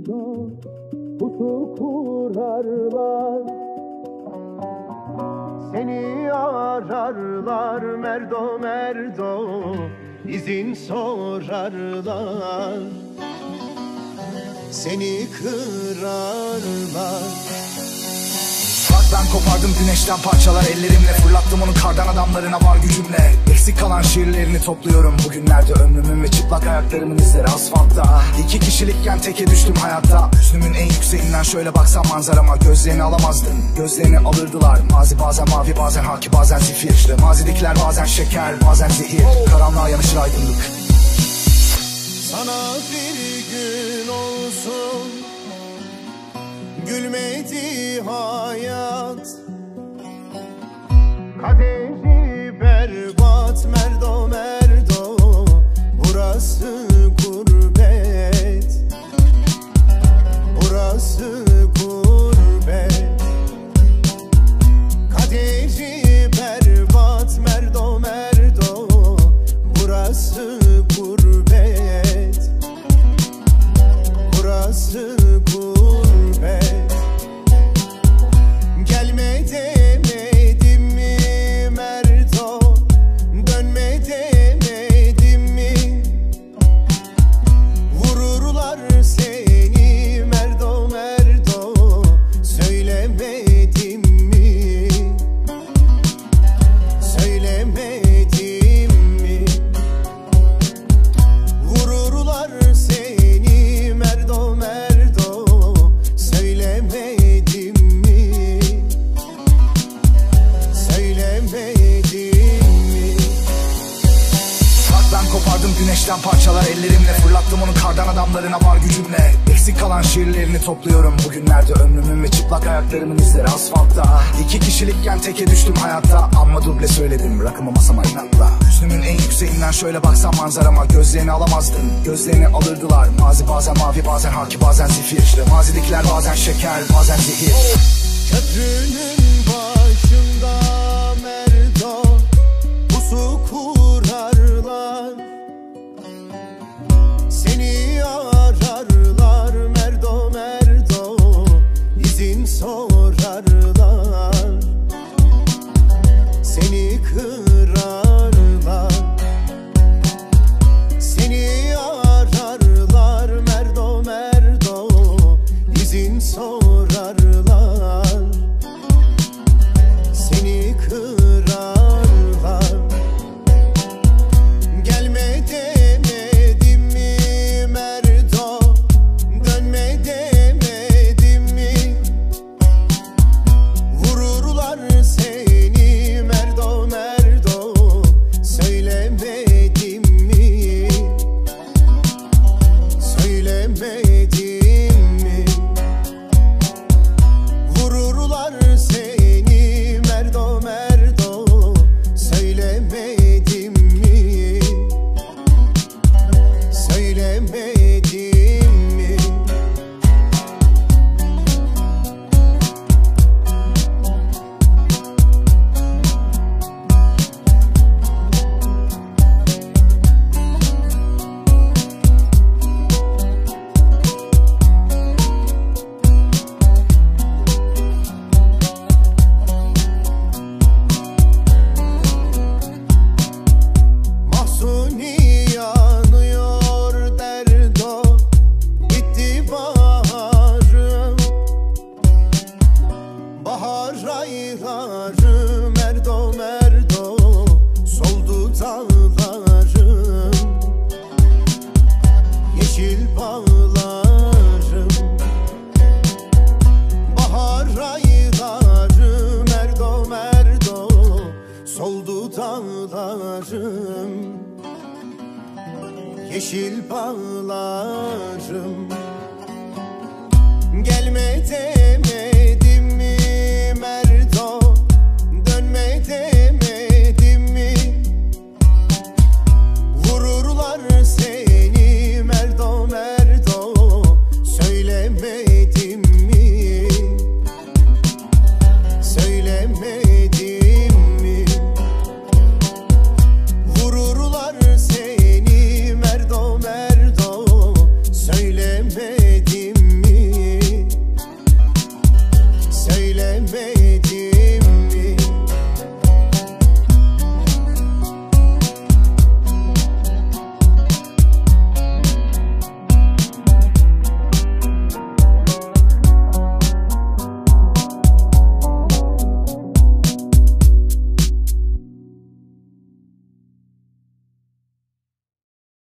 merdo pusu kurarlar, seni ararlar merdo merdo, izin sorarlar, seni kırarlar. Ben kopardım güneşten parçalar ellerimle, fırlattım onu kardan adamlarına var gücümle. Eksik kalan şiirlerini topluyorum bugünlerde, ömrümün ve çıplak ayaklarımın izleri asfaltta. 2 kişilikken teke düştüm hayatta, hüznümün en yükseğinden şöyle baksam manzarama. Gözlerini alamazdın, gözlerini alırdılar. Mazi bazen mavi, bazen haki, bazen zifir. İşte mazidekiler bazen şeker, bazen zehir. Karanlığa yanışır aydınlık. Sana bir gün olsun gülmedi hayat, kaderi berbat merdo merdo, burası gurbet, burası gurbet. Kaderi berbat merdo merdo, burası gurbet, burası gurbet. Gelme demedim mi merdo, dönme demedim mi? Vururlar seni merdo merdo, söylemedim mi? Söylemedim mi? Vururlar seni merdo merdo, söylemedim mi? Söylemedim mi? Bak ben kopardım güneşten parçalar ellerimle, fırlattım onu kardan adamlarına var gücümle. Eksik kalan şiirlerini topluyorum bugünlerde, ömrümün ve çıplak ayaklarımın izleri asfaltta. 2 kişilikken teke düştüm hayatta, amma duble söyledim rakımı masama inatla. Hüznümün en yükseğinden şöyle baksam manzarama. Gözlerini alamazdın, gözlerini alırdılar. Mazi bazen mavi, bazen haki, bazen zifir. İşte mazidekiler bazen şeker, bazen zehir. Köprünün başında merdo pusu kurarlar, seni ararlar merdo merdo, izin sorarlar, seni kırarlar, seni ararlar merdo merdo, izin sorarlar, seni kırarlar. Gelme demedim mi merdo, dönme demedim mi? Vururlar seni merdo merdo, söylemedim mi? Söylemedim mi? Vururlar seni merdo merdo, söylemedim mi? Söylemedim mi? Mahzuni yanıyor derdo, bitti baharım, bahar aylarım merdo merdo, soldu dağlarım, yeşil bağlarım. Bahar aylarım merdo merdo, soldu dağlarım, yeşil bağlarım. Gelme deme